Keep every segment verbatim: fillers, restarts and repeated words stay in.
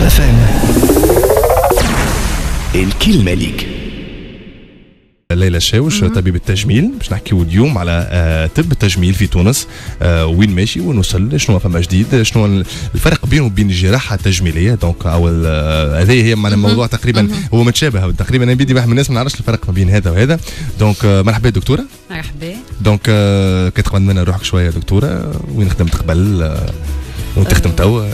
اف ام. الكلمة ليك. ليلى الشاوش طبيب التجميل، باش نحكيو اليوم على آه طب التجميل في تونس، آه وين ماشي وين وصل، شنو فما جديد، شنو الفرق بينه وبين الجراحه التجميليه. دونك او هذه آه هي معنا الموضوع تقريبا هو متشابه تقريبا. انا بدي واحد من الناس ما نعرفش الفرق ما بين هذا وهذا. دونك آه مرحبا دكتوره. مرحبا. دونك آه كتقبل منا روحك شويه دكتوره، وين خدمت قبل آه وين تخدم توا؟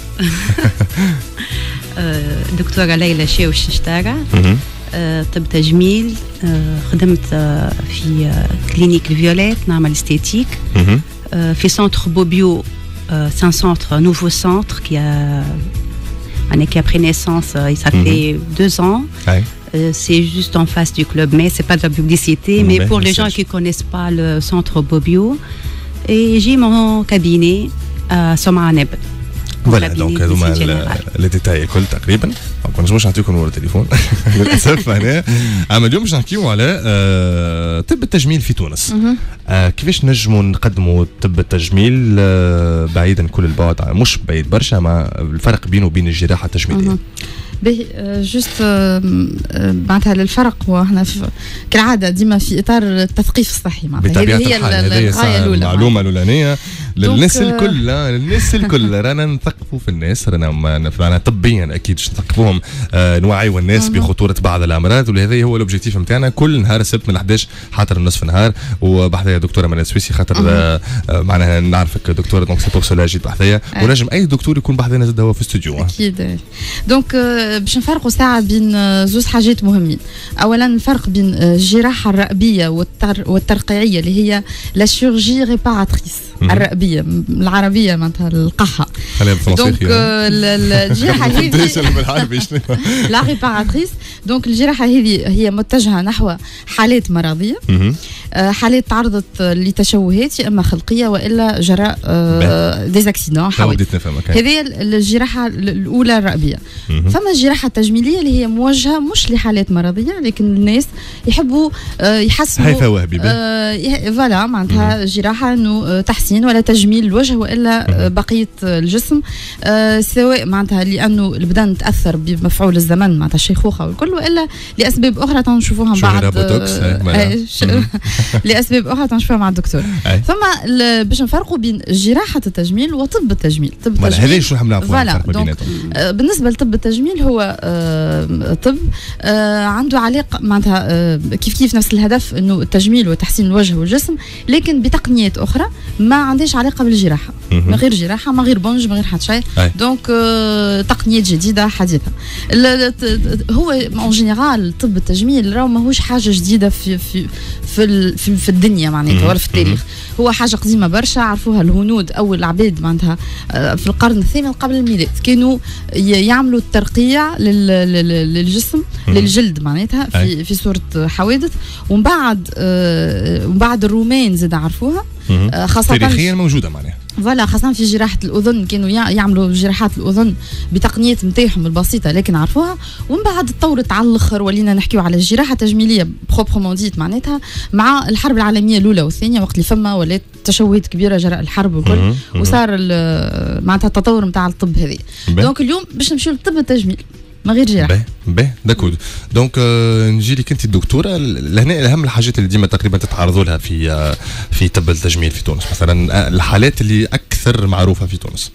دكتوره ليلى الشاوش شتارة، طب تجميل. خدمت في كلينيك الفيوليت نعمل استيتيك، في سنتر بوبيو. C'est un centre, un nouveau centre qui a, qui a pris naissance, ça fait mm-hmm. deux ans. Ouais. Euh, c'est juste en face du Club Med, c'est pas de la publicité, mm-hmm. mais pour les gens qui connaissent pas le centre Bobio, et j'ai mon cabinet à Somaaneb. فوالا دونك هذوما لي ديتاي الكل تقريبا. ما نجموش نعطيكم نور التليفون للاسف. هنا اما اليوم باش نحكيو على آه طب التجميل في تونس. آه كيفاش نجموا نقدموا طب التجميل آه بعيدا كل البعد، مش بعيد برشا، مع الفرق بينه وبين الجراحه التجميليه. باهي جوست معناتها للفرق، وهنا كالعاده ديما في اطار التثقيف الصحي، معناتها هذه هي الغايه الاولى. المعلومه الاولانيه للناس الكل، للناس الكل رانا نثقفوا في الناس، رانا معنا طبيا اكيد نثقفوهم، آه نوعيوا الناس بخطوره بعض الامراض، وهذا هو الاوبجيكتيف نتاعنا كل نهار السبت من أحد عشر حتى النصف نهار. وبحثيه دكتوره منى السويسي، خاطر آه معناها نعرفك دكتوره، دونك سي بور سولا جيت بحثيه، ونجم اي دكتور يكون بحثنا زاد هو في الاستوديو. اكيد. دونك باش نفرقوا ساعه بين زوج حاجات مهمين. اولا الفرق بين الجراحه الرأبيه والتر... والترقيعيه اللي هي لا شيرجي ريباراتريس. الرأبيه العربيه معناتها القحه. دونك الجراحه هذه بالعربي لا ريباراتريس. دونك الجراحه هذه هي متجهه نحو حالات مرضيه، حالات تعرضت لتشوهات يا اما خلقيه والا جراء ديزاكسيدون حوادث. هذه الجراحه الاولى الرأبيه. فما الجراحه التجميليه اللي هي موجهه مش لحالات مرضيه، لكن الناس يحبوا يحسنوا هاي فواهبي فوالا معناتها جراحه انه تحسين ولا تجميل الوجه والا بقيه الجسم، سواء معناتها لانه البدن تاثر بمفعول الزمن معناتها الشيخوخه والكل، والا لاسباب اخرى تنشوفوها بعد لاسباب اخرى تنشوفوها مع الدكتور. فما باش نفرقوا بين جراحه التجميل وطب التجميل. طب التجميل هذا شو حنا نعرفوا بالنسبه لطب التجميل هو آه طب آه عنده علاقه معناتها آه كيف كيف نفس الهدف انه التجميل وتحسين الوجه والجسم، لكن بتقنيات اخرى ما عندهاش علاقه بالجراحه، ما غير جراحه، ما غير بونج، ما غير حتى شيء. دونك آه تقنيات جديده حديثه. هو اون جينيرال طب التجميل راهو ماهوش حاجه جديده في في في في, في الدنيا معناتها ولا في التاريخ، هو حاجه قديمه برشا. عرفوها الهنود اول عباد معناتها في القرن الثامن قبل الميلاد، كانوا يعملوا الترقيع للجسم للجلد معناتها في في صوره حوادث، ومن بعد آه ومن بعد الرومان زاد عرفوها خاصه تاريخيا موجوده معناها. فوالا خاصة في جراحة الأذن كانوا يعملوا جراحات الأذن بتقنيات نتاعهم البسيطة لكن عرفوها، ومن بعد تطورت على الآخر ولينا نحكيو على الجراحة التجميلية بروبرومون ديت معناتها مع الحرب العالمية الأولى والثانية، وقت اللي فما ولات تشوهات كبيرة جراء الحرب وكل، وصار معناتها التطور نتاع الطب هذه. دونك اليوم باش نمشيو للطب التجميل ما غير جراحه. باهي باهي داكور. دونك آه نجي لك انت الدكتوره، لهنا اهم الحاجات اللي ديما تقريبا تتعرضوا لها في آه في طب التجميل في تونس، مثلا الحالات اللي اكثر معروفه في تونس.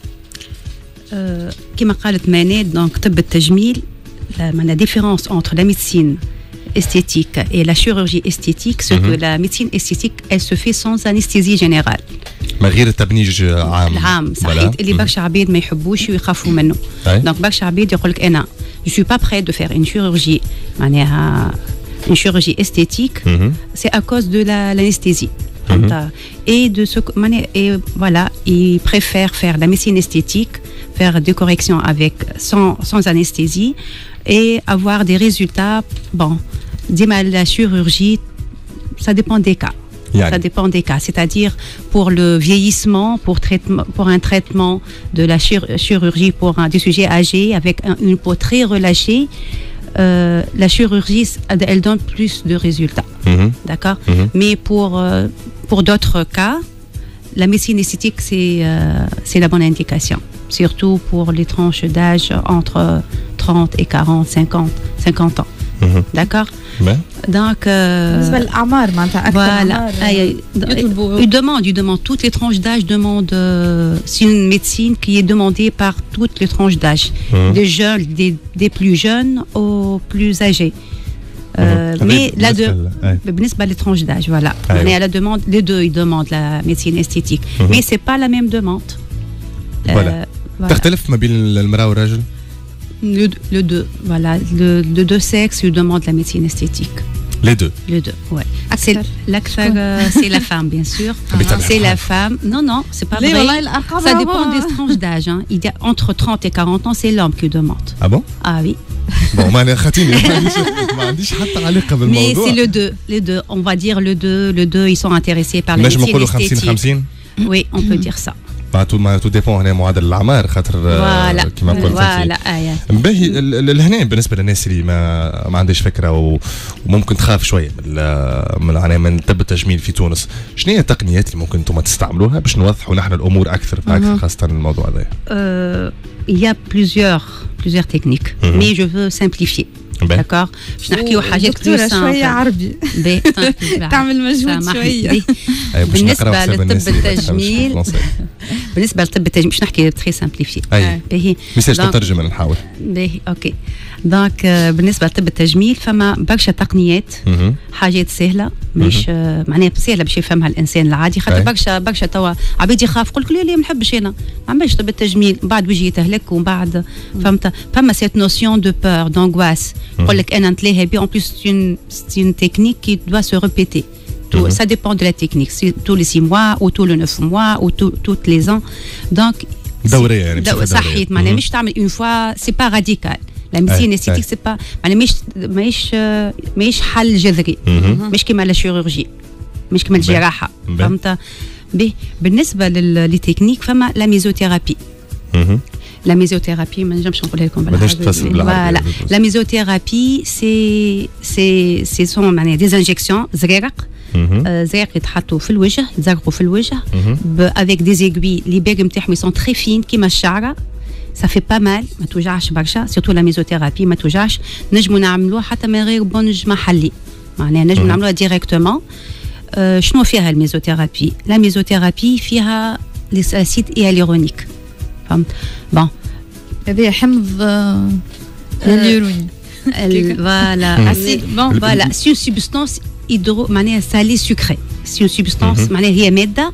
آه كما قالت ماني، دونك طب التجميل la différence entre la médecine esthétique et la chirurgie esthétique, c'est que la médecine esthétique elle se fait sans anesthésie générale. ما غير التبنيج عام. العام صحيح اللي برشا عباد ما يحبوش ويخافوا منه. دونك برشا عباد يقول لك انا je suis pas prêt de faire une chirurgie معناها une chirurgie esthétique, c'est à cause de la l'anesthésie. Et de ce et voilà, ils préfèrent faire la médecine esthétique, faire des corrections avec sans sans anesthésie et avoir des résultats. Bon, dis-moi, la chirurgie, ça dépend des cas. Yeah. Ça dépend des cas, c'est-à-dire pour le vieillissement, pour traitement, pour un traitement de la chir- chirurgie pour un, des sujets âgés avec un, une peau très relâchée, euh, la chirurgie, elle donne plus de résultats, mm-hmm. d'accord. Mm-hmm. Mais pour euh, pour d'autres cas, la médecine esthétique c'est euh, c'est la bonne indication, surtout pour les tranches d'âge entre trente et quarante, cinquante, cinquante ans. D'accord. Donc, بالنسبة للأعمار معناتها أكثر أعمار يطلبوا. Ils demandent, ils demandent toutes les tranches d'âge demandent. Euh, c'est une médecine qui est demandée par toutes les tranches d'âge, mmh. des jeunes, des, des plus jeunes aux plus âgés. Euh, mmh. Mais là de, بالنسبة les tranches d'âge, voilà. On est à la demande, les deux ils demandent la médecine esthétique, mmh. mais c'est pas la même demande. Voilà. تختلف ما بين المرأة والرجل؟ Le, le deux, voilà, le, le deux sexes, ils demandent la médecine esthétique. Les deux. Les deux, ouais. C'est l'akthar, c'est la femme, bien sûr. Ah, c'est la femme. Non, non, c'est pas vrai. Ça dépend des tranches d'âge. Hein. Il y a entre trente et quarante ans, c'est l'homme qui demande. Ah bon? Ah oui. Bon, ما خاطيني ما عنديش حتى علاقة بالموضوع. Mais c'est le deux, les deux. On va dire le deux, le deux, ils sont intéressés par la médecine esthétique. Oui, on peut dire ça. tout ما tout dépend هنا معدل الأعمار خاطر كما نقول فوالا باهي لهنا بالنسبة للناس اللي ما ما عندهاش فكرة وممكن تخاف شوية من من من طب التجميل في تونس شنو هي التقنيات اللي ممكن انتم تستعملوها باش نوضحوا نحن الأمور أكثر فأكثر خاصة الموضوع هذا؟ Il y a plusieurs plusieurs techniques mais je veux simplifier. D'accord. باش نحكيو حاجات كثير شويه عربي تعمل مجهود شويه. بالنسبه للطب التجميل بالنسبه للطب التجميل باش نحكي تري سامبليفي. باهي ميساج ترجمه نحاول. باهي اوكي. دونك بالنسبه لطب التجميل فما برشا تقنيات حاجات سهله مش معناها سهله باش يفهمها الانسان العادي خاطر برشا برشا توا عباد يخاف يقول لك لا لا ما نحبش انا ما عملش طب التجميل بعد وجهي يتهلك ومن بعد فهمت فما سيت نوسيون دو بور دونغواس يقول لك انا نتلاهى بي en plus c'est une c'est une technique qui doit se répéter. Tout, ça dépend de la technique, c'est tous les six mois ou tous les neuf mois ou tous les ans. Donc دورية يعني صحيح معناها مش تعمل une fois c'est pas radical. La médecine esthétique c'est pas معناها مش ماهيش ماهيش حل جذري مش كيما لا شيروجي مش كيما الجراحة فهمت. بالنسبة للتكنيك فما لا ميزوثيرابي. La mésothérapie, voilà. La mésothérapie, c'est c'est c'est sont des injections زريرق زريرق يتحطوا في الوجه يتزرقوا في الوجه avec des aiguilles les bagues نتاعهم sont très fines كيما الشعرة. Ça fait pas mal ما توجعش برشا surtout la mésothérapie ما توجعش نجموا نعملوها حتى من غير بونج محلي معناها نجموا نعملوها ديريكتومون. شنو فيها الميزوثيرابي؟ لا ميزوثيرابي فيها الأسيد هيالورونيك فهمت. بون هذا حمض هيالورونيك فوالا اسيد بون فوالا سي اون سوبستانس هيدرو معناها سالي سكري سي اون سوبستانس معناها هي ماده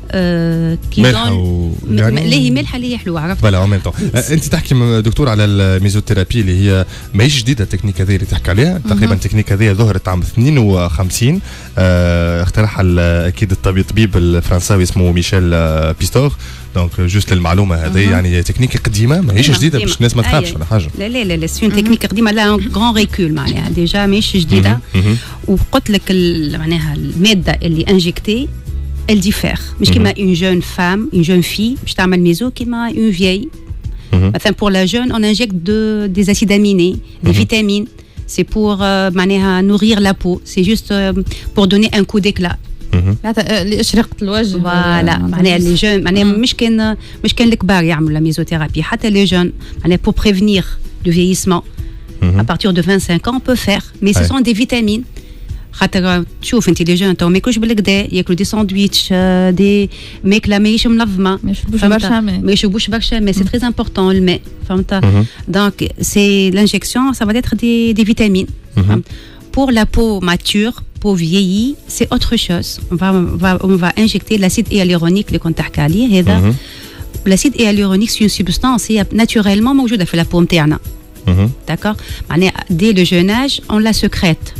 كي ملحه لا هي ملحه اللي هي حلوه عرفت. فوالا اون ميم طون انت تحكي دكتور على الميزوثيرابي اللي هي ماهيش جديده التكنيك هذه اللي تحكي عليها تقريبا التكنيك هذه ظهرت عام اثنين وخمسين اخترعها اكيد الطبيب الفرنساوي اسمه ميشيل بيستور. دونك جوست للمعلومه هذه يعني تكنيك قديمه ماهيش جديده باش الناس ما تخافش ولا حاجه. لا لا لا سي اون تكنيك قديمه لا غران ريكول معناها ديجا ماهيش جديده وقلت لك معناها الماده اللي انجكتي elle diffère. مش كيما une jeune femme, une jeune fille, باش تعمل ميزو كيما une vieille. Enfin pour la jeune, on injecte de, des acides aminés, des vitamines. C'est pour euh, معناها nourrir la peau. C'est juste euh, pour donner un coup d'éclat. اللي اشرقة الوجه. فوالا معناها لي جون معناها مش كان مش كان الكبار يعملوا لا ميزوثيرابي حتى لي جون معناها pour prévenir le vieillissement. À partir de vingt-cinq ans on peut faire mais ce sont des vitamines. خاطر تشوف انت لي جون تو ما ياكلوش بالكدا ياكلوا دي ساندويتش دي ماكله ماهيش منظمه ما يشربوش برشا ماء ما يشربوش برشا ماء سي تري امبورطون الماء فهمت. دونك سي لانجكسيون سا فا اتر دي دي فيتامين. Pour la peau mature, peau vieillie, c'est autre chose. On va, on va, on va injecter l'acide hyaluronique اللي كنت تحكي عليه هذا. L'acide hyaluronique c'est une substance هي naturellement موجودة في la peau نتاعنا. D'accord. Dès le jeune âge, on la sécrète.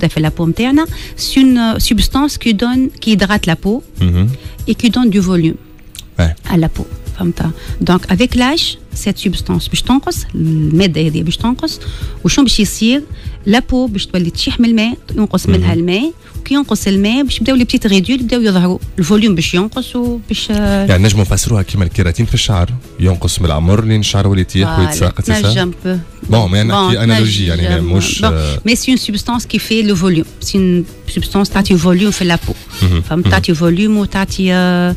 C'est une substance qui donne, qui hydrate la peau et qui donne du volume ouais. à la peau. Donc, avec l'âge, cette substance باش تنقص المادة هذه باش تنقص وشنو باش يصير لا بو باش تولي تشيح من الماء ينقص منها الماء وكي ينقص الماء باش يبداو لي بتيت ريدول يبداو يظهروا الفوليوم باش ينقص وباش يعني نجموا نفسروها كيما الكيراتين في الشعر ينقص من العمر لين الشعر ولي يطيح ويتساقط نجم بو بون مي نحكي انالوجي يعني مش مي سي اون سوبستانس كي في لو فوليوم سي اون سوبستانس تعطي فوليوم في لا بو فهمت تعطي فوليوم وتعطي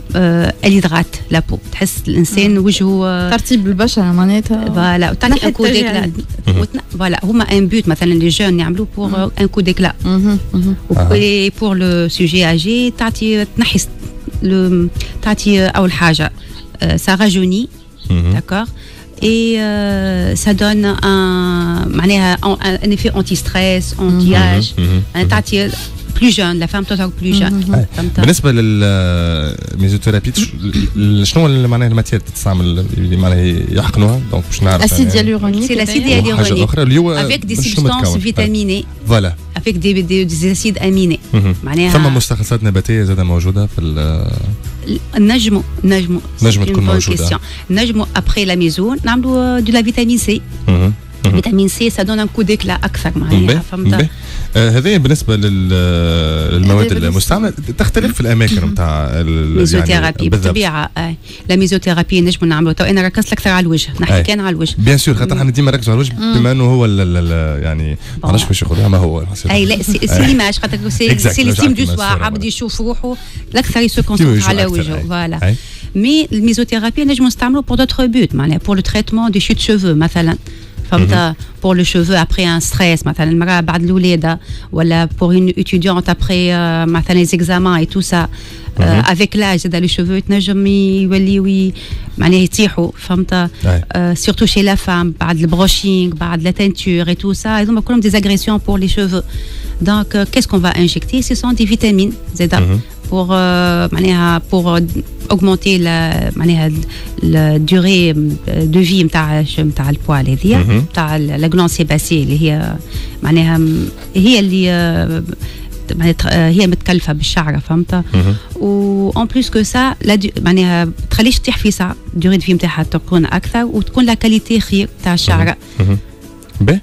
اليدرات لابو تحس الانسان وجهه ترتيب البشره معناتها فوالا وتعطي ان كو ديكلا فوالا هما ان بوت مثلا لي جون يعملوا بور ان كو ديكلا و بور لو سوجي اجي تعطي تنحي تعطي اول حاجه ça rajeunit d'accord et euh, ça donne un معناها un effet anti-stress anti-âge تعطي plus jeune la femme تظهر plus jeune. بالنسبه للميزوثيرابي شنو معناها الماتير تستعمل اللي معناها يحقنوها دونك باش نعرف اسيد هيالورونيك سي لاسيد هيالورونيك حاجه اخرى اللي هو avec des substances vitaminées فوالا avec des des acides aminés معناها ثم مستخلصات نباتيه زاده موجوده في نجموا نجموا نجموا تكون موجوده نجموا ابري لا ميزو نعملوا دو لا فيتامين سي فيتامين سي ça donne un coup d'éclat اكثر معناها فهمت. هذه بالنسبه للمواد المستعمله تختلف في الاماكن نتاع الميزوثيرابي بالطبيعه. لا ميزوثيرابي نجموا نعملوا تو انا ركزت اكثر على الوجه نحكي كان على الوجه بيان سور خاطر احنا ديما نركزوا على الوجه بما انه هو يعني ما عرفش كيفاش يقولوها ما هو اي لا سي ليماج خاطر سي سي ليستيم دو سوا عبد يشوف روحه الاكثر يسكونسونتر على وجهه فوالا. مي الميزوثيرابي نجموا نستعملوا بور دوتر بوت معناها بور لو تريتمون دي شوت شوفو مثلا فهمت pour le cheveu après un stress مثلا المرأة بعد الولادة ولا pour une étudiante après مثلا les examens et tout ça avec l'âge زاد les cheveux تنجم يوليو معناها يطيحوا فهمت surtout chez la femme بعد البروشينغ بعد la teinture et tout ça هذوما كلهم des agressions pour les cheveux donc qu'est-ce qu'on va injecter ce sont des vitamines زاد pour معناها pour augmenter la معناها la durée de vie نتاع نتاع البوال هذيا نتاع la glande sébacée اللي هي معناها هي اللي هي متكلفه بالشعره فهمت. و en plus que ça معناها تخليش تطيح في ساعه durée de vie نتاعها تكون اكثر وتكون لا كاليتي خير نتاع الشعره. باهي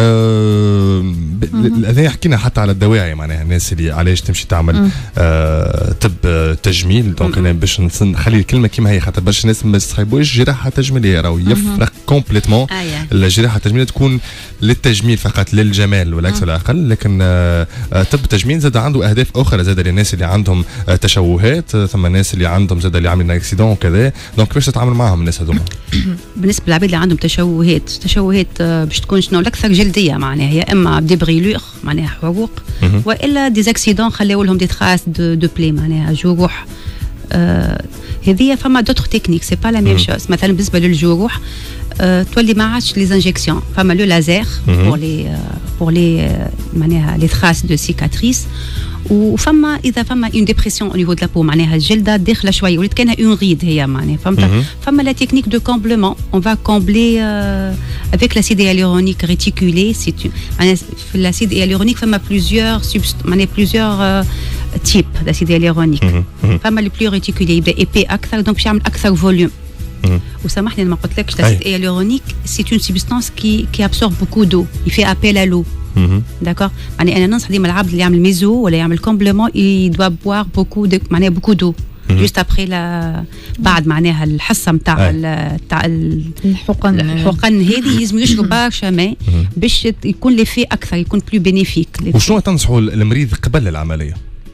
هذا حكينا حتى على الدواعي معناها الناس اللي علاش تمشي تعمل آه طب تجميل دونك انا باش نخلي الكلمه كيما هي خاطر برشا ناس ما يستحبوش جراحه تجميليه راهو يفرق كومبليتمون. الجراحه التجميليه تكون للتجميل فقط للجمال والعكس ولا اقل لكن آه طب التجميل زاد عنده اهداف اخرى زاد للناس اللي عندهم آه تشوهات ثم الناس اللي عندهم زاد اللي عاملين اكسيدون وكذا دونك كيفاش تتعامل معهم الناس هذوما؟ بالنسبه للعباد اللي عندهم تشوهات تشوهات آه باش تكون شنو الاكثر جلديه معناها يا اما دي بريلور معناها حروق والا دي اكسيدون خلاو لهم دي تراس دو دو بلي معناها جروح. آه هذه فما دوتر تكنيك سي با لا ميم شوز مثلا بالنسبه للجروح آه تولي ما عادش لي انجكسيون فما لو لازير بور لي بور لي معناها لي تراس دو سيكاتريس وفما اذا فما اون ديبرسيون او نيفو دو لا بو معناها الجلده داخله شويه ولات كانها اون ريد هي معناها فهمت. فما لا تكنيك دو كومبلمون اون فا كومبلي افيك لاسيد هيالورونيك ريتيكولي سي معناها في الاسيد هيالورونيك فما بليزيور معناها بليزيور تيب لاسيد هيالورونيك فما لي بلو ريتيكولي يبدا ايبي اكثر دونك باش يعمل اكثر فوليوم. وسامحني ما قلت لكش لاسيد هيالورونيك سي اون سبستانس كي كي ابسورب بوكو دو يفي ابيل ا لو داكور يعني انا ننصح ديما العبد اللي يعمل ميزو ولا يعمل كومبلمون يي دوا بوار بوكو دو معناها بوكو دو جوست ابري لا بعد معناها الحصه نتاع نتاع الحقن الحقن هذه لازم يشرب برشا ماء باش يكون لي في اكثر يكون بلو بينيفيك. وشنو تنصحوا المريض قبل العمليه؟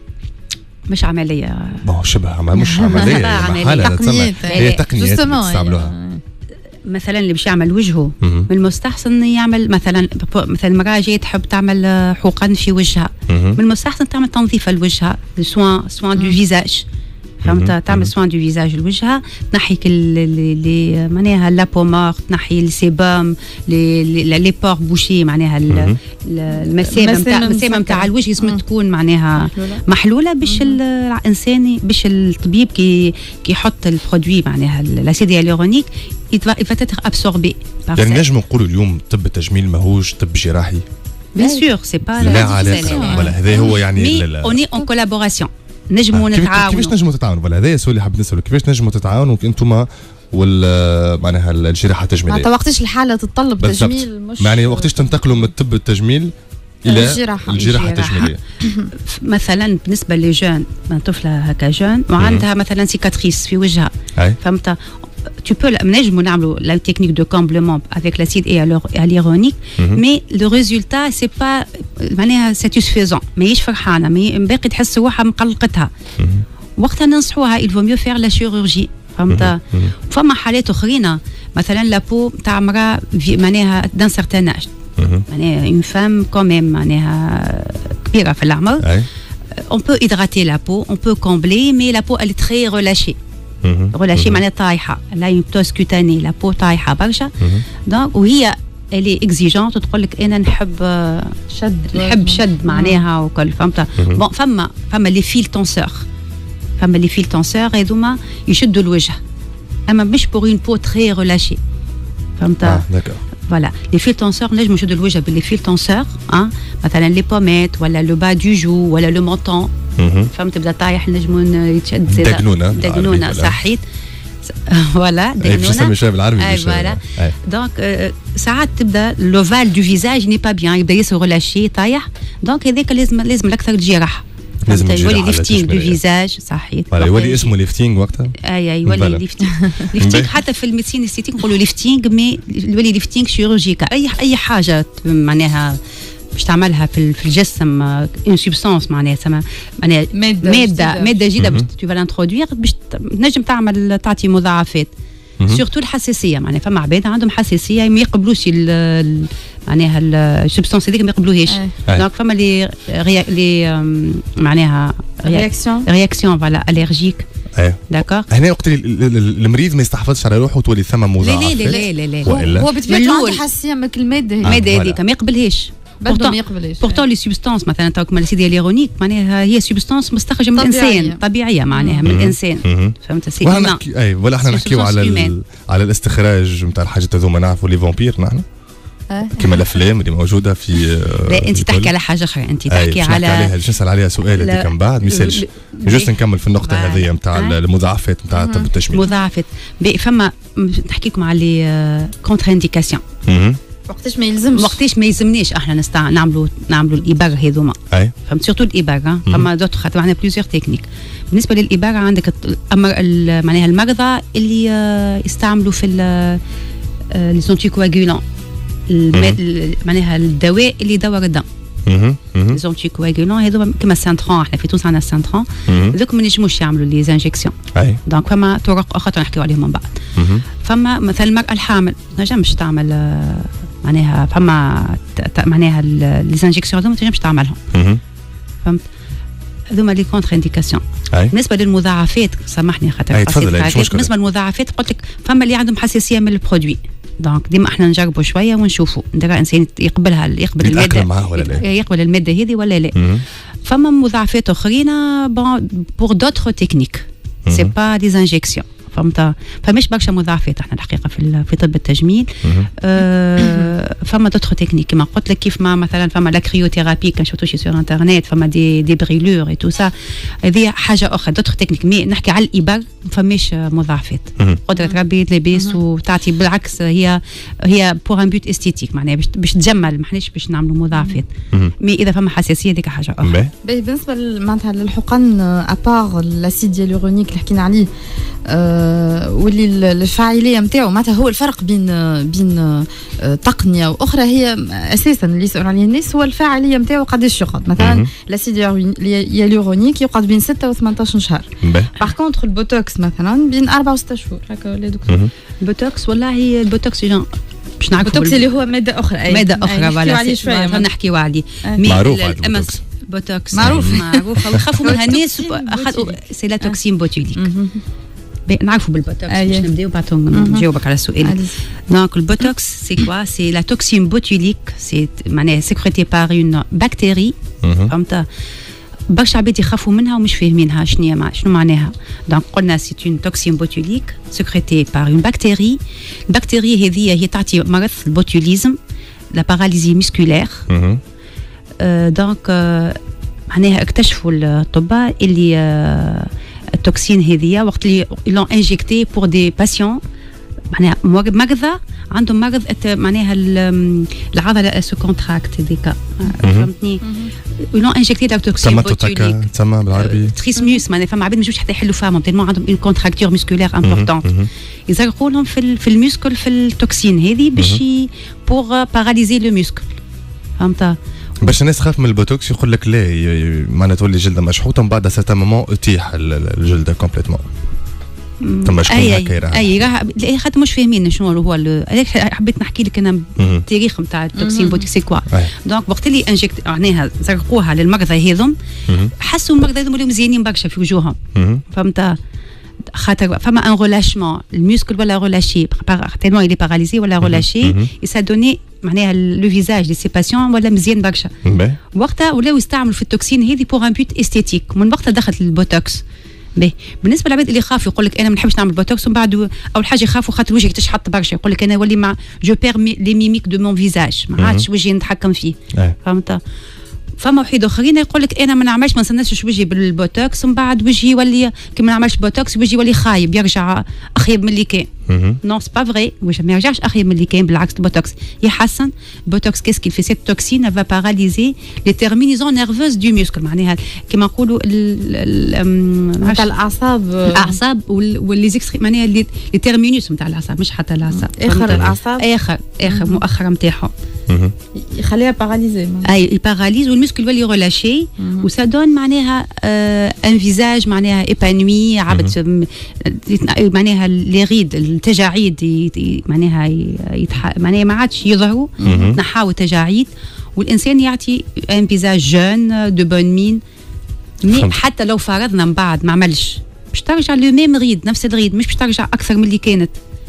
مش عمليه ما شبه عمليه مش عمليه حاله هي تقنيات تستعملوها مثلا اللي باش يعمل وجهه من المستحسن يعمل مثلا مثلا المراه جايه تحب تعمل حقن في وجهها من المستحسن تعمل تنظيف لوجهها سوان سوان دو فيزاج فهمت تعمل سوان دو فيزاج لوجهها تنحي اللي معناها لابومار تنحي السيبام لي لي بور بوشي معناها المسام نتاع المسام نتاع الوجه لازم تكون معناها محلوله باش الانسان باش الطبيب كي كيحط البرودوي معناها لاسيد هيالورونيك يتبقى يفتتر ابسوربي. يعني نجم نقولوا اليوم طب التجميل ماهوش طب جراحي بيان سور سي با لا علاقه ولا هذا هو يعني اوني اون كولابوراسيون نجموا نتعاونوا. كيفاش نجموا تتعاونوا ولا هذا السؤال اللي حاب نساله كيفاش نجموا تتعاونوا انتم وال معناها الجراحه التجميليه معناتها وقتاش الحاله تتطلب تجميل مش يعني وقتاش تنتقلوا من الطب التجميل الى الجراحه, الجراحة التجميليه مثلا بالنسبه لي جون طفله هكا جون وعندها مثلا سيكاتريس في وجهها فهمت tu peux نجموا نعملوا la technique de comblement avec l'acide hyaluronique mais le résultat c'est pas معناها satisfaisant ماهيش فرحانه باقي تحس روحها مقلقتها وقتها ننصحوها il vaut mieux faire la chirurgie. فهمت؟ فما حالات اخرين مثلا لابو تاع امراه معناها دان سارتان اج، معناها اون فام كوميم معناها كبيره في العمر. on peut hydrater la peau, on peut combler, mais la peau elle est très relâchée. relâchée معناها طايحه، لا une pose cutanée، la peau طايحه برشا. دونك وهي elle est exigeante تقول لك انا نحب شد نحب شد معناها وكل. فهمت؟ بون فما فما لي فيل تونسور، فما لي فيل تونسور هذوما يشدوا الوجه، اما مش بور اون بو تري ريلاشي. فهمت؟ اه داكور. فوالا لي فيل تونسور نجموا نشدوا الوجه باللي فيل تونسور، اه مثلا لي بوميت ولا لو با دو جو ولا لو مونطون. فهمت؟ بدا طايح نجموا يتشد زيد دقنونه دقنونه صحيت. فوالا دقنونه مش بالعربي. اي فوالا. دونك ساعات تبدا لوفال دو فيزاج ني با بيان، يبدا يسو ريلاشي طايح. دونك هذاك لازم لازم الاكثر تجي راحه. لازم يولي ليفتينغ دو فيزاج صحيت. يولي اسمه ليفتينغ وقتها. اي اي يولي ليفتينغ. ليفتينغ حتى في الميديسين استيتيك نقولوا ليفتينغ، مي يولي ليفتينغ شيروجيكال. اي اي حاجه معناها باش تعملها في في الجسم اون سوبستانس معناها سما معناها ماده ماده ماده جديده باش تو فال انترودوير باش تنجم تعمل تعطي مضاعفات. سورتو الحساسيه معناها فما عباد عندهم حساسيه ما يقبلوش معناها السبستانس هذيك ما يقبلوهاش. دونك فما لي لي معناها رياكسيون رياكسيون فوالا الرجيك. داكور. هنا وقت المريض ما يستحفظش على روحه وتولي ثم مضاعفات. لا لا لا لا لا هو بطبيعته عنده حساسيه من الماده الماده هذيك ما يقبلهاش. برضه ما يقبلش. بورتون لي سوبستانس مثلا توك مال سيدي اليرونيك معناها هي سوبستانس مستخرجه من الانسان طبيعيه معناها من الانسان. فهمت؟ سي ولا اي ولا احنا نحكيو على على الاستخراج نتاع الحاجات هذوما، نعرفوا لي فامبير نحن كما الافلام اللي موجوده في. لا انت تحكي على حاجه اخرى، انت تحكي على عليها نسال عليها سؤال هذيك من بعد ما يسالش. جوست نكمل في النقطه هذه نتاع المضاعفات نتاع الطب التجميلي. مضاعفات فما نحكي لكم على كونتر انديكاسيون. وقتاش ما يلزمش وقتاش ما يلزمنيش احنا نستع نعملوا نعملوا الاباغه هذوما. فهمت؟ سورتو الاباغه فما دوت خاطر عندنا بليزيور تكنيك. بالنسبه للاباغه عندك معناها المرضى اللي يستعملوا في لي زونتي كواغولون معناها الدواء اللي يدور الدم. لي زونتي كواغولون هذوما كما سانترون، احنا في تونس عندنا سانترون هذوك ما نجموش يعملوا لي زانجيكسيون. دونك فما طرق اخرى نحكيو عليهم من بعد. فما مثلا المرأة الحامل ما تنجمش تعمل معناها فما معناها لي زانجيكسيون هذوما ما تنجمش تعملهم. فهمت؟ هذوما لي كونتر انديكاسيون. بالنسبه للمضاعفات سامحني خاطر بالنسبه للمضاعفات قلت لك فما اللي عندهم حساسيه من البرودوي. دونك ديما احنا نجربوا شويه ونشوفوا ندير انسان يقبلها يقبل الماده معاه ولا لا، يقبل الماده هذه ولا لا. فما مضاعفات اخرين بور دوتر تكنيك سي با دي انجيكسيون. فهمت؟ فماش برشا مضاعفات احنا الحقيقه في في طب التجميل. أه فما دوتر تكنيك كما قلت لك، كيف ما مثلا فما لا كريوثيرابي كان شفتو شي سور انترنت، فما دي دي بريلور اي تو سا، هذه حاجه اخرى دوتر تكنيك. مي نحكي على الابر ما فماش مضاعفات، قدره ربي تلبس وتعطي بالعكس هي هي بور ان بوت استيتيك معناها باش باش تجمل، ما حناش باش نعملوا مضاعفات. مي اذا فما حساسيه ديك حاجه اخرى. بالنسبه معناتها للحقن ابار لاسيد هيالورونيك اللي حكينا عليه أه واللي الفاعليه نتاعو معناتها هو الفرق بين بين تقنيه واخرى هي اساسا اللي يسأل عليه الناس هو الفاعليه نتاعو قداش يقعد. مثلا لاسيد هيالورونيك يقعد بين ستة و ثمانية عشر شهر. باغ كونتر البوتوكس مثلا بين أربعة و ستة شهور. هكا ولا دكتور؟ البوتوكس والله البوتوكس جون باش نعرفوا البوتوكس اللي هو ماده اخرى. أي ماده اخرى فوالا نحكيو عليه. معروف بوتوكس معروف معروف ويخافوا منها الناس. سي لا توكسين بوتوليك نعرفوا بالبوتوكس باش نبداو بعد نجاوبك على السؤال. دونك البوتوكس سي كوا؟ سي لا توكسين بوتوليك، سي معناها سيكريتي بار اون بكتيري. فهمت؟ برشا عباد يخافوا منها ومش فاهمينها شنو شنو معناها. دونك قلنا سي اون توكسين بوتوليك سيكريتي بار اون بكتيري. البكتيري هذه هي تعطي مرض البوتوليزم، لا باراليزي مسكولير. دونك معناها اكتشفوا الأطباء اللي التوكسين هذه وقت اللي لون انجكتي بور دي باسيون معناها مرضى عندهم مرض معناها العضله سو كونتراكت هذيك. فهمتني؟ لون انجكتي داك توكسين بوتوليك تسمى بالعربي تريسميوس. معناها فما عباد ما يجوش حتى يحلوا فيها تالمون عندهم اون كونتراكتور مسكولير امبورطونت، يزرقوا لهم في في الميسكل في التوكسين هذه باش بور باراليزي لو مسكل. فهمت؟ باش الناس تخاف من البوتوكس يقول لك لا معناتها تولي جلده مشحوطه من بعد سيتان مومون تيح الجلده كومبليتومون. ثم شكون هكا يراها اي اي خاطر مش فاهمين شنو هو هذاك حبيت نحكي لك انا التاريخ نتاع التوكسين بوتوكس سي كوا. دونك وقت اللي انجكت معناها زرقوها للمرضى هذم حسوا المرضى هذم ولاو مزيانين برشا في وجوههم فهمت خاطر فما ان ريلاشمون الميسكل ولا ريلاشي تيلمون يلي باراليزي ولا ريلاشي اي سا دوني معناها لو فيزاج دي سي باسيون ولا مزيان برشا وقتها ولاو يستعملوا في التوكسين هذه بور ان بوت استيتيك من وقتها دخلت البوتوكس. باهي بالنسبه للعباد اللي يخافوا يقول لك انا ما نحبش نعمل بوتوكس ومن بعد اول حاجه يخافوا خاطر وجهك تشحط برشا يقول لك انا ولي مع جو بير لي ميميك دو مون فيزاج ما عادش وجهي نتحكم فيه فهمت. فما وحيد اخرين يقول لك انا ما نعملش ما نسنسش وجهي بالبوتوكس ومن بعد وجهي يولي كي ما نعملش بوتوكس وجهي يولي خايب يرجع اخيب من اللي كان. نو سي با فري وجه ما يرجعش اخيب من اللي كان بالعكس البوتوكس يحسن. البوتوكس كيس كيل في سيت توكسين فا باراليزي لي تيرمينيزون نيرفوز دو ميسكل معناها كيما نقولوا نتاع الاعصاب الاعصاب واللي زيكس معناها لي تيرمينوس نتاع الاعصاب مش حتى الاعصاب اخر الاعصاب اخر اخر مؤخر نتاعهم يخليها باراليزي اي يباراليز والمسكل يولي ريلاشي وسا دون معناها ان فيزاج معناها ايبانوي عبد معناها لي ريد التجاعيد معناها يتح... معناها ما عادش يظهروا نحاو التجاعيد والانسان يعطي ان فيزاج جون دو بون مين مي حتى لو فرضنا من بعد ما عملش باش ترجع لو ميم ريد نفس الريد مش باش ترجع اكثر من اللي كانت.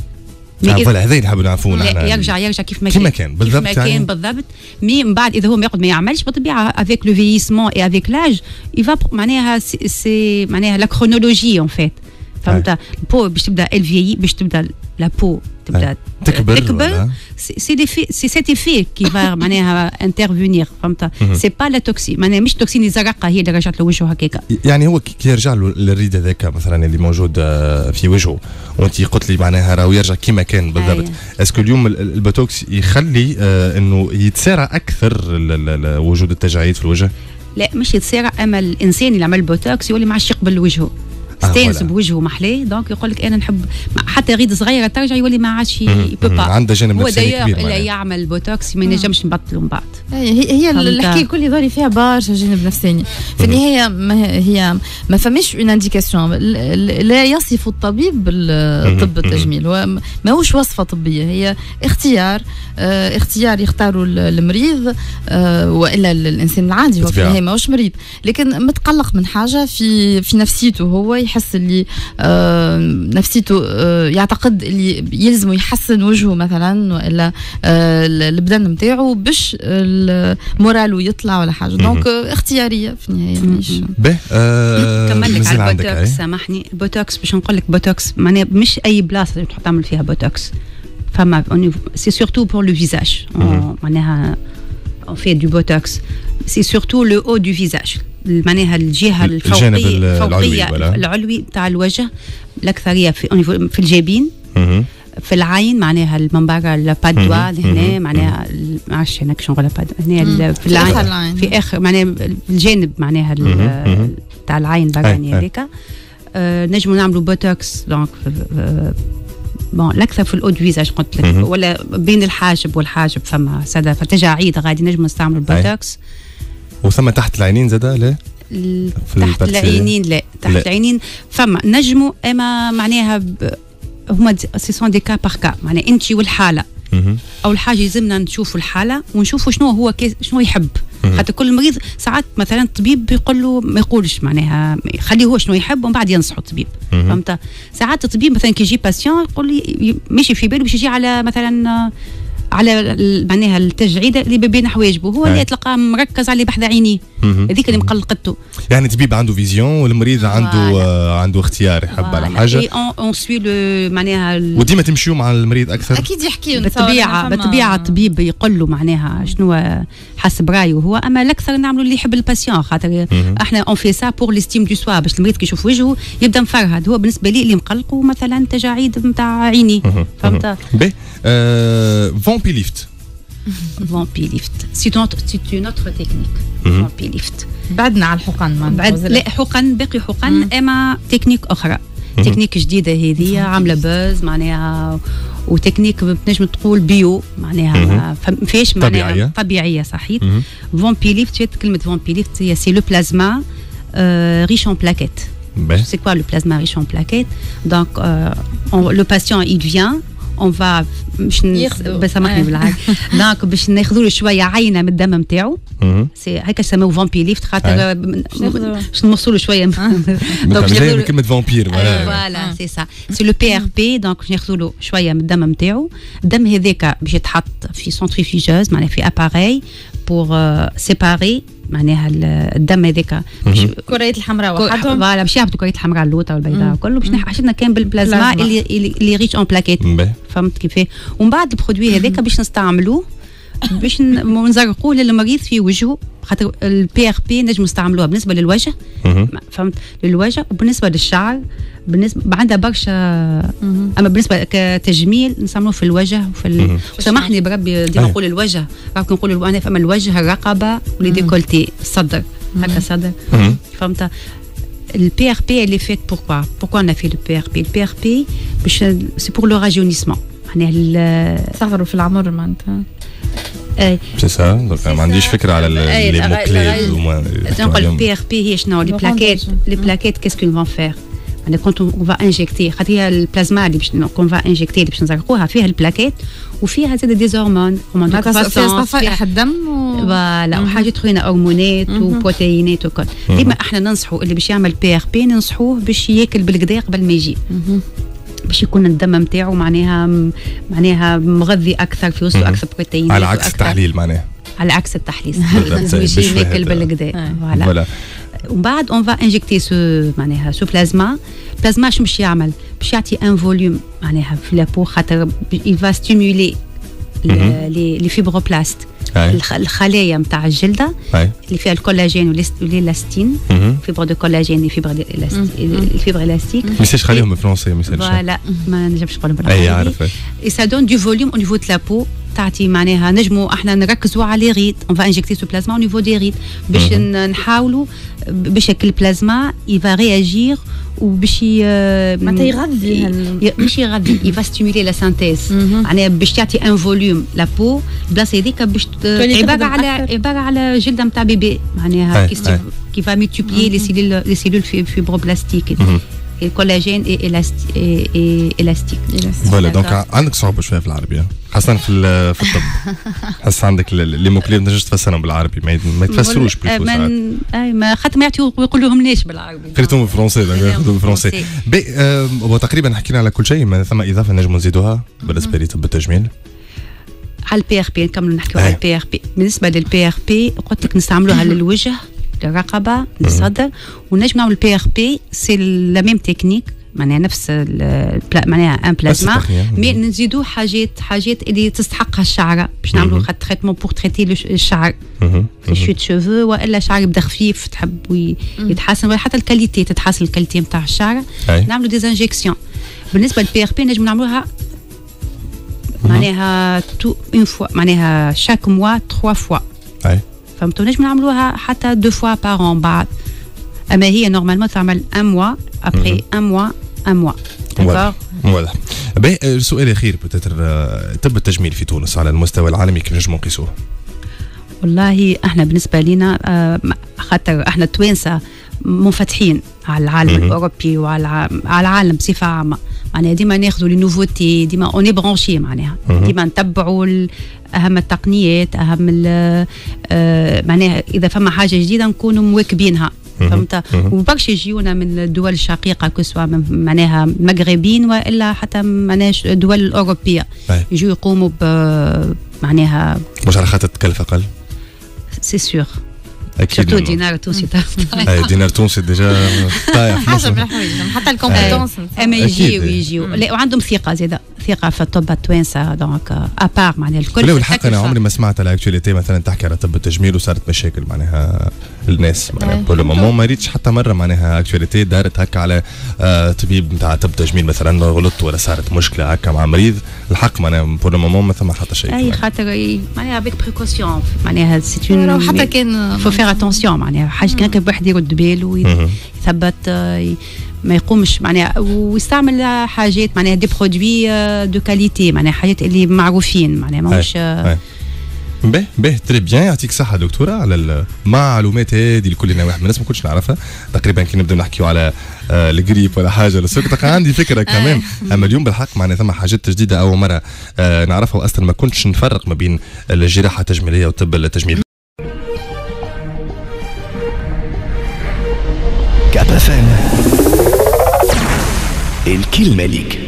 فوالا هذا اللي نحب نعرفوه نحن يرجع يرجع كيف ما كان كيف ما كان بالضبط كيف ما كان يعني. بالضبط مي من بعد اذا هو ما يقعد ما يعملش بالطبيعه افيك لو فييسمون اي افيك لاج يفا معناها سي معناها لا كرونولوجي اون فيت فهمت. البو باش تبدا الفيي باش تبدا لا بو تبدا تكبر تكبر سي دي في سي سيت افي كي فا معناها انترفينير فهمت. سي با لا توكسين معناها مش توكسين اللي زرقاء هي اللي رجعت له وجهه هكاك. يعني هو كي يرجع له الريد هذاك مثلا اللي موجود في وجهه وانت قلت لي معناها راهو يرجع كيما كان بالضبط. اسكو اليوم البوتوكس يخلي آه انه يتسارع اكثر وجود التجاعيد في الوجه؟ لا مش يتسارع اما الانسان اللي عمل بوتوكس يولي ما عادش يقبل وجهه ستانس بوجهه محلاه دونك يقول لك انا نحب حتى ريد صغيره ترجع يولي ما عادش يبوبا عنده جانب نفساني كبير. هو اللي يعمل بوتوكس ما ينجمش نبطلوا من بعد. هي هي الحكايه الكل يظهر فيها برشا جانب نفساني في النهايه ما هي ما فماش اون انديكاسيون لا يصف الطبيب بالطب التجميل هو ماهوش وصفه طبيه هي اختيار اه اختيار يختاروا المريض اه والا الانسان العادي هو في النهايه ماهوش مريض لكن متقلق من حاجه في في نفسيته هو يحس اللي آه نفسيته آه يعتقد اللي يلزمه يحسن وجهه مثلا والا آه البدن نتاعو باش مورالو يطلع ولا حاجه دونك آه اختياريه في النهايه مش به آه كمل لك على البوتوكس سامحني البوتوكس باش نقول لك بوتوكس معناها مش اي بلاصه تحط تعمل فيها بوتوكس فما سي سورتو بور لو فيزاج معناها on fait du botox c'est surtout le haut du visage معناها الجهه الفوقيه الفوقيه العلوي تاع الوجه الاكثريه في في الجبين في العين معناها من برا لاباد دوا هنا معناها ما عرفتش هناك شنو نقول لاباد هنا في العين في اخر معناها الجانب معناها تاع العين براني هذيك نجموا نعملوا بوتوكس دونك بون الاكثر في الاود فيزاج قلت لك ولا بين الحاجب والحاجب فما سدا فتجاعيد غادي نجموا نستعملوا البوتوكس. وثم تحت العينين زادا لا؟ تحت العينين لا تحت لا. العينين فما نجموا اما معناها هما سي سون دي كا بار كا معناها انت والحاله اول حاجه يلزمنا نشوفوا الحاله ونشوفوا شنو هو شنو يحب خاطر كل مريض ساعات مثلا الطبيب بيقول له ما يقولش معناها خليه هو شنو يحب ومن بعد ينصحه الطبيب فهمت. ساعات الطبيب مثلا كي يجي باسيون يقول لي ماشي في باله باش يجي على مثلا على معناها التجعيده اللي بين حواجبه هو اللي تلقاه مركز على بحذا عينيه هذيك اللي مقلقته. يعني الطبيب عنده فيزيون والمريض عنده آه عنده اختيار يحب على حاجه اي اون سوي لو معناها وديما تمشيوا مع المريض اكثر اكيد يحكي بالطبيعه بالطبيعه الطبيب يقول له معناها شنو حسب رايه هو اما الاكثر نعملوا اللي يحب الباسيون خاطر احنا اون في سا بور ليستيم دو سوا باش المريض كي يشوف وجهه يبدا مفرهد هو بالنسبه لي اللي مقلقه مثلا تجاعيد نتاع عيني فهمت. بي فامبي ليفت فامبي ليفت سي اون اوتر تكنيك فامبي ليفت بعدنا على الحقن بعد لا حقن باقي حقن اما تكنيك اخرى تكنيك جديده هذه عامله باز معناها، وتكنيك بنجم تقول بيو معناها ما فيش معناها طبيعيه طبيعيه صحيح. فامبي ليفت كلمه فامبي ليفت هي سي لو بلازما ريش اون بلاكيت. C'est quoi le plasma riche en plaquettes? Donc, euh, on, le patient, il vient, on va باش بسامحني بالعاد دونك باش ناخذوا له شويه عينه من الدم نتاعو، سي هكا سموه فامبي ليفت خاطر باش نمصوا له شويه دونك جاي من كلمه فامبير فوالا سي سا سي لو بي ار بي. دونك باش ناخذوا له شويه من الدم نتاعو، الدم هذاك باش يتحط في سنتريفيجوز معناها في اباري بور سيباري معناها الدم هذاك الكريات الحمراء وحدهم فوالا باش يهبطوا الكريات الحمراء اللوطه والبيضاء كله باش حشدنا كان بالبلازما اللي اللي ريتش اون بلاكيت. فهمت كيفاه؟ ومن بعد البرودوي هذاك باش نستعملوه باش نزرقوه للمريض في وجهه، خاطر البي ار بي نجم نستعملوها بالنسبه للوجه فهمت للوجه، وبالنسبه للشعر بالنسبه عندها برشا، اما بالنسبه كتجميل نستعملوه في الوجه وفي ال... سامحني بربي ديما نقول الوجه، راك نقول انا فما الوجه الرقبه ولي ديكولتي الصدر هكا صدر فهمت. البي ار بي اللي فيت بوركوا بوركوا انا في البي ار بي البي ار بي باش سي بور لو راجونيسمون معناها صغروا في العمر معناتها اي سي سا. دونك ما عنديش فكره على لي موكلي دونك البي ار بي هي شنو لي بلاكيت لي بلاكيت كيس كون فون فير يعني كنت اون فا انجيكتي خاطر هي البلازما اللي باش كون فا انجيكتي اللي باش نزرقوها فيها البلاكيت وفيها زاد دي هرمون هرمون دو كروسونس فيها الدم فوالا وحاجات اخرين هرمونات وبروتينات وكل. ديما احنا ننصحوا اللي باش يعمل بي ار بي ننصحوه باش ياكل بالكدا قبل ما يجي باش يكون الدم نتاعو معناها معناها مغذي اكثر في وسط اكثر بروتينات على عكس التحليل معناها على عكس التحليل باش ياكل بالكدا فوالا. ومن بعد اون فا انجيكتي سو معناها سو بلازما بلازما شنو باش يعمل باش يعطي ان فوليوم معناها في لابو خاطر il va stimuler لي فيبروبلاست الخلايا نتاع الجلده اللي فيها الكولاجين والالاستين فيبر دو كولاجين لي فيبر الفيبر الاستيك ما يسالش خليهم بالفرنسي ما يسالش فوالا ما نجمش نقول بالعربي اي عارف اي سا دون دو فوليوم او نيفو دو لابو تعطي معناها نجموا احنا نركزوا على ريت اون فا انجيكتي سو بلازما او نيفو دي ريت باش نحاولوا باش هاك البلازما يفا رياجير وباش معناتها يغذي باش يغذي يفا ستيمولي لا سانتيز معناها باش يعطي ان فوليوم لابو البلاصه هذيك باش عباره على عباره على جلده نتاع بيبي معناها كي فا ميتوبلي لي سيلول لي سيلول فيبروبلاستيك الكولاجين اي الاستيك فوالا. دونك عندك صعوبه شويه في العربيه خاصه في في الطب حس عندك لي موكلي ما تنجمش تفسرهم بالعربي ما يتفسروش بلوتو ساعات اي ما خاطر ما يعطيو يقولوا لهم ليش بالعربي قريتهم بالفرنسي ياخذوا بالفرنسي بي وتقريبا حكينا على كل شيء. ما ثم اضافه نجموا نزيدوها بالنسبه لطب التجميل على البي ار بي نكملوا نحكيوا على البي ار بي. بالنسبه للبي ار بي قلت لك نستعملوها للوجه للرقبه للصدر ونجم نعمل بي ار بي سي لا ميم تكنيك معناها نفس معناها ان بلازما مي نزيدوا حاجات حاجات اللي تستحقها الشعره باش نعملوا خد تريتمون بور تريتي الشعر في شوت شوفو والا شعر يبدا خفيف تحب يتحسن ولا حتى الكاليتي تتحسن الكاليتي نتاع الشعر نعملوا دي انجيكسيون. بالنسبه للبي ار بي نجم نعملوها معناها تو اون فوا معناها شاك موا تخوا فوا فهمتوا نجم نعملوها حتى دو فوا بار ان بعد اما هي نورمالمون تعمل ان موا ابري ان موا ان موا داكور فوالا. باهي السؤال الاخير بتاتر طب التجميل في تونس على المستوى العالمي كيف نجموا نقيسوه؟ والله احنا بالنسبه لنا خاطر احنا التوانسه منفتحين على العالم الاوروبي وعلى على العالم بصفه عامه معناها ديما ناخذوا لي نوفوتي ديما اوني برونشي معناها ديما نتبعوا اهم التقنيات اهم معناها اذا فما حاجه جديده نكونوا مواكبينها فهمت. وبرشا يجيونا من الدول الشقيقه كسوا معناها مغربيين والا حتى معناها الدول الاوروبيه يجوا يقوموا ب معناها مش على خاطر تكلف اقل سي سور اكيد سورتو دينار تونسي اي دينار تونسي ديجا طايح حسب الحوايج حتى الكومبيتونس اما يجيو يجيو وعندهم ثقه زاده ثقه في الطب التوانسه دونك ابار معناها الكل. لا الحق انا عمري ما سمعت على اكتواليتي مثلا تحكي على طب التجميل وصارت مشاكل معناها الناس معناها بول مومون ما ريتش حتى مره معناها اكتواليتي دارت هكا على آه طبيب نتاع طب تجميل مثلا غلط ولا صارت مشكله هكا مع مريض. الحق معناها بول مومون ما ثم حتى شيء اي خاطر معناها افيك بريكوسيون معناها سي اون حتى كان فو فير اتونسيون معناها حاجه كان واحد يرد باله ويثبت ما يقومش معناها ويستعمل حاجات معناها دي برودوي دو كاليتي معناها حاجات اللي معروفين معناها ماهوش باهي باهي تري بيان. يعطيك الصحة دكتورة على المعلومات هذه الكل. انا واحد من الناس ما كنتش نعرفها تقريبا كي نبدا نحكيو على الجريب ولا حاجه ولا سكر تلقى عندي فكره كمان. اما اليوم بالحق معناها ثم حاجات جديده اول مره نعرفها واصلا ما كنتش نفرق ما بين الجراحه التجميليه وطب التجميل. كاب اف ام الكلمه ليك.